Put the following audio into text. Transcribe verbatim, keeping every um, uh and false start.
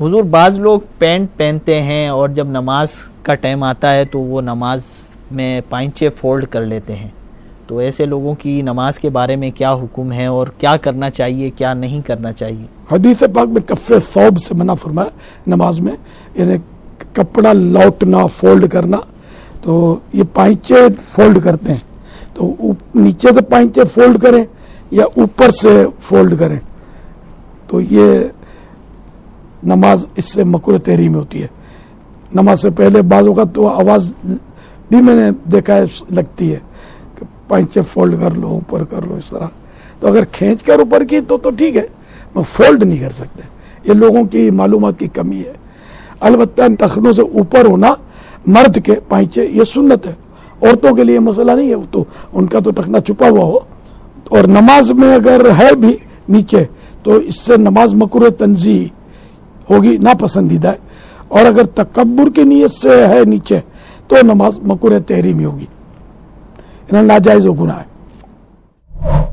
हुजूर, बाज़ लोग पैंट पहनते हैं और जब नमाज का टाइम आता है तो वो नमाज में पाइंचे फोल्ड कर लेते हैं, तो ऐसे लोगों की नमाज के बारे में क्या हुक्म है और क्या करना चाहिए, क्या नहीं करना चाहिए? हदीस पाक में कफ़े सौब से मना फरमाया नमाज में, यानी कपड़ा लौटना, फोल्ड करना। तो ये पाइंचे फोल्ड करते हैं, तो नीचे से पाइंचे फोल्ड करें या ऊपर से फोल्ड करें, तो ये नमाज इससे मकरूह तहरीम होती है। नमाज से पहले बाज़ों का तो आवाज़ भी मैंने देखा है लगती है कि पाइंचे फोल्ड कर लो, ऊपर कर लो, इस तरह। तो अगर खींच कर ऊपर की तो तो ठीक है, मैं फोल्ड नहीं कर सकते। ये लोगों की मालूमात की कमी है। अलबत्ता टखनों से ऊपर होना मर्द के पाइंचे, ये सुन्नत है। औरतों के लिए मसला नहीं है, तो उनका तो टखना छुपा हुआ हो। और नमाज में अगर है भी नीचे तो इससे नमाज मकरूह तंज़ीह होगी, नापसंदीदा है। और अगर तकब्बुर की नीयत से है नीचे तो नमाज मकरूह तहरीमी होगी, नाजायज़ गुनाह है।